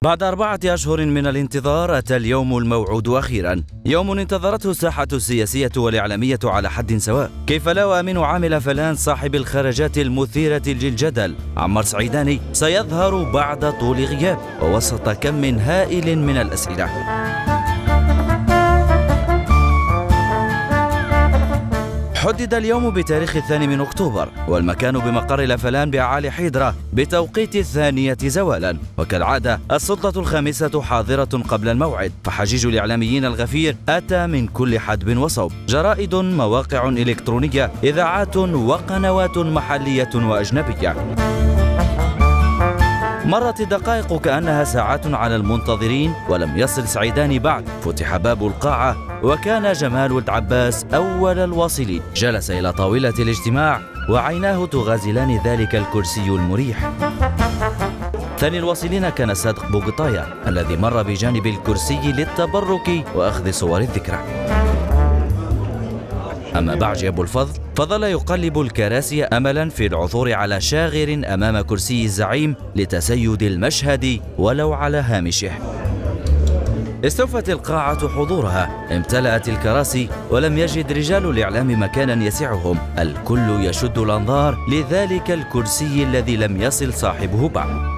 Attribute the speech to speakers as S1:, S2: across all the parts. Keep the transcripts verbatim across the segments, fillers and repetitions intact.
S1: بعد أربعة أشهر من الانتظار أتى اليوم الموعود أخيرا، يوم انتظرته الساحة السياسية والإعلامية على حد سواء. كيف لا وأمين عامل فلان صاحب الخرجات المثيرة للجدل عمار سعيداني سيظهر بعد طول غياب ووسط كم هائل من الأسئلة. حدد اليوم بتاريخ الثاني من أكتوبر، والمكان بمقر لفلان بأعالي حيدرة بتوقيت الثانية زوالا، وكالعادة السلطة الخامسة حاضرة قبل الموعد، فحجيج الإعلاميين الغفير أتى من كل حدب وصوب: جرائد، مواقع إلكترونية، إذاعات وقنوات محلية وأجنبية. مرت الدقائق كأنها ساعات على المنتظرين ولم يصل سعيداني بعد. فتح باب القاعة وكان جمال ولد عباس أول الواصلين. جلس إلى طاولة الاجتماع وعيناه تغازلان ذلك الكرسي المريح. ثاني الواصلين كان صادق بوغطايا الذي مر بجانب الكرسي للتبرك وأخذ صور الذكرى. أما بعجي أبو الفضل فظل يقلب الكراسي أملا في العثور على شاغر أمام كرسي الزعيم لتسيد المشهد ولو على هامشه. استوفت القاعة حضورها، امتلأت الكراسي، ولم يجد رجال الإعلام مكانا يسعهم. الكل يشد الأنظار لذلك الكرسي الذي لم يصل صاحبه بعد.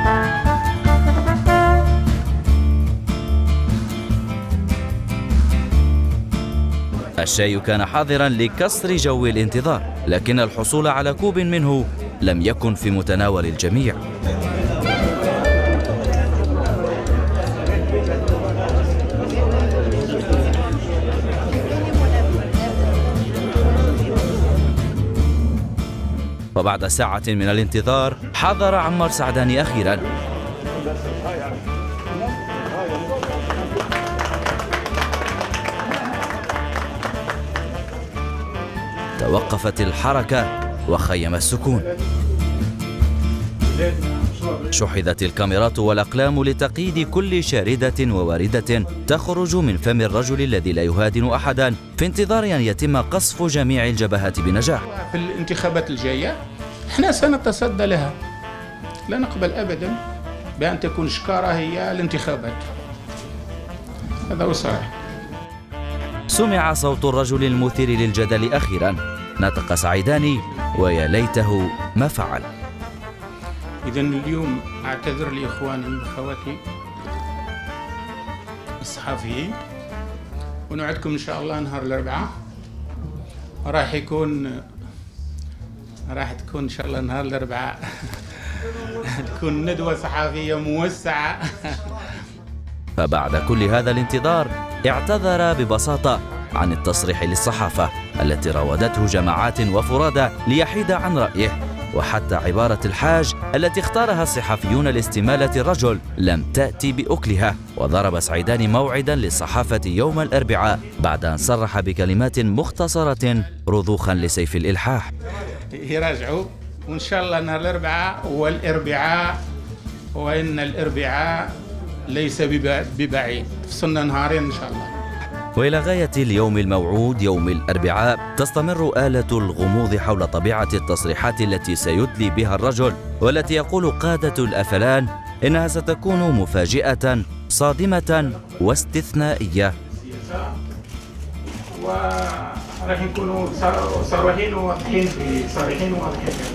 S1: الشاي كان حاضرا لكسر جو الانتظار، لكن الحصول على كوب منه لم يكن في متناول الجميع. وبعد ساعة من الانتظار حضر عمار سعداني أخيرا. توقفت الحركة وخيم السكون. شحذت الكاميرات والأقلام لتقييد كل شاردة وواردة تخرج من فم الرجل الذي لا يهادن أحدا في انتظار أن يتم قصف جميع الجبهات بنجاح.
S2: في الانتخابات الجاية احنا سنتصدى لها، لا نقبل أبدا بأن تكون شكارة هي الانتخابات. هذا هو الصراحة.
S1: سمع صوت الرجل المثير للجدل أخيرا. نطق سعيداني ويا ليته ما فعل.
S2: إذن اليوم أعتذر لإخواني وأخواتي الصحفيين، ونوعدكم إن شاء الله نهار الأربعاء راح يكون راح تكون إن شاء الله نهار الأربعاء تكون ندوة صحفية موسعة.
S1: فبعد كل هذا الانتظار اعتذر ببساطة عن التصريح للصحافة التي راودته جماعات وفرادى ليحيد عن رأيه، وحتى عبارة الحاج التي اختارها الصحفيون لاستمالة الرجل لم تأتي بأكلها. وضرب سعيداني موعدا للصحافة يوم الأربعاء بعد أن صرح بكلمات مختصرة رضوخا لسيف الإلحاح.
S2: يراجعوا وإن شاء الله نهار الأربعاء، والأربعاء وإن الأربعاء ليس ببعيد، فصلنا نهارين إن شاء الله.
S1: وإلى غاية اليوم الموعود يوم الأربعاء تستمر آلة الغموض حول طبيعة التصريحات التي سيدلي بها الرجل، والتي يقول قادة الأفلان إنها ستكون مفاجئة صادمة واستثنائية.
S2: وراح نكونوا صريحين وواضحين في صريحين وواضحين.